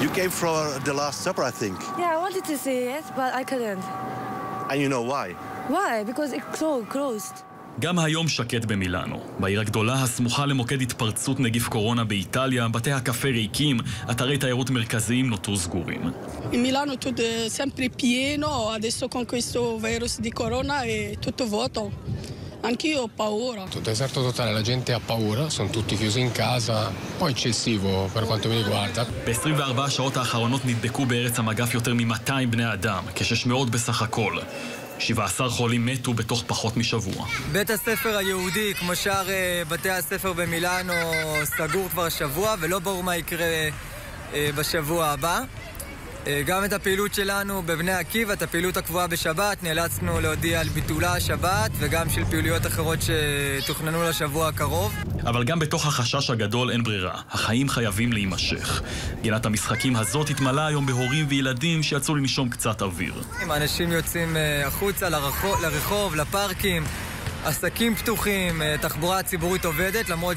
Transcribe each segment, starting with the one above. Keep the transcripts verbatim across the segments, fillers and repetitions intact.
You came for the Last Supper, I think. Yeah, I wanted to see it, but I couldn't. And you know why? Why? Because it clo- closed. גם היום שקט במילאנו. בעיר הגדולה הסמוכה למוקד התפרצות נגיף קורונה באיטליה, בתי הקפה ריקים, אתרי תיירות מרכזיים נותרו סגורים. In Milano tutto è sempre pieno, adesso con questo virus di corona è tutto vuoto. Anch'io ho paura. Deserto totale, la gente ha paura, sono tutti chiusi in casa, poi eccessivo per quanto mi riguarda. ב-עשרים וארבע השעות האחרונות נדבקו בארץ המגף יותר מ-מאתיים בני אדם, כ-שש מאות בסך הכל. שבעה עשר חולים מתו בתוך פחות משבוע. בית הספר היהודי, כמו שאר בתי הספר במילאנו, סגור כבר שבוע, ולא ברור מה יקרה בשבוע הבא. גם את הפעילות שלנו בבני עקיבא, את הפעילות הקבועה בשבת, נאלצנו להודיע על ביטולה השבת, וגם של פעילויות אחרות שתוכננו לשבוע הקרוב. אבל גם בתוך החשש הגדול אין ברירה. החיים חייבים להימשך. גינת המשחקים הזאת התמלאה היום בהורים וילדים שיצאו לנשום קצת אוויר. אנשים יוצאים החוצה לרחוב, לרחוב, לפארקים, עסקים פתוחים, תחבורה ציבורית עובדת, למרות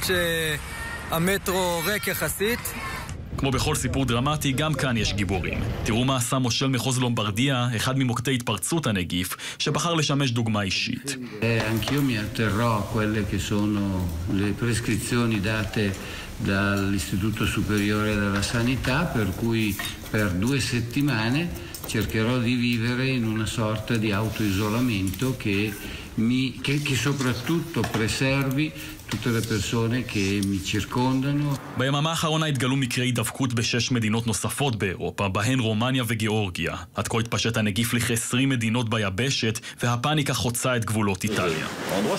שהמטרו ריק יחסית. כמו בכל סיפור דרמטי, גם כאן יש גיבורים. תראו מה עשה מושל מחוז לומברדיה, אחד ממוקדי התפרצות הנגיף, שבחר לשמש דוגמה אישית. Anch'io mi atterrò a quelle che sono le prescrizioni date dall'Istituto Superiore della Sanità, per cui per due settimane cercherò di vivere in una sorta di autoisolamento che mi che, che soprattutto preservi tutte le persone che mi circondano. ביממה האחרונה התגלו מקרי דבקות בשש מדינות נוספות באירופה, בהן רומניה וגיאורגיה. עד כה התפשט הנגיף לכ-עשרים מדינות ביבשת, והפאניקה חוצה את גבולות איטליה.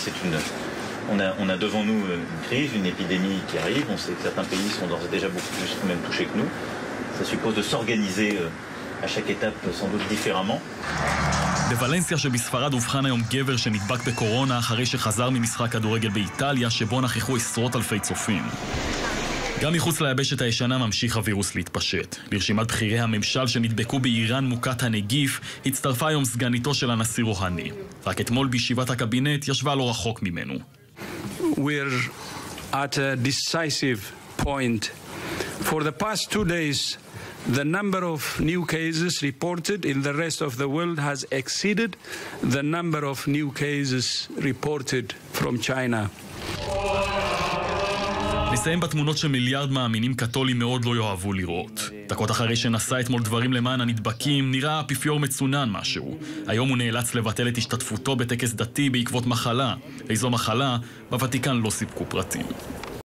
On a, on a devant nous une crise, une épidémie qui arrive. On sait que certains pays sont d'ores et déjà beaucoup plus même touchés que nous. Ça suppose de s'organiser à chaque étape sans doute différemment. בוולנסיה שבספרד הובחן היום גבר שנדבק בקורונה אחרי שחזר ממשחק כדורגל באיטליה שבו נכחו עשרות אלפי צופים. גם מחוץ ליבשת הישנה ממשיך הווירוס להתפשט. לרשימת בכירי הממשל שנדבקו באיראן מוכת הנגיף הצטרפה היום סגניתו של הנשיא רוהני. רק אתמול בישיבת הקבינט ישבה לא רחוק ממנו. We're at a decisive point. For the past two days, the number of new cases reported in the rest of the world has exceeded the number of new cases reported from China. נסיים בתמונות שמיליארד מאמינים קתולים מאוד לא יאהבו לראות. דקות אחרי שנשא אתמול דברים למען הנדבקים, נראה האפיפיור מצונן משהו. היום הוא נאלץ לבטל את השתתפותו בטקס דתי בעקבות מחלה. איזו מחלה? בוותיקן לא סיפקו פרטים.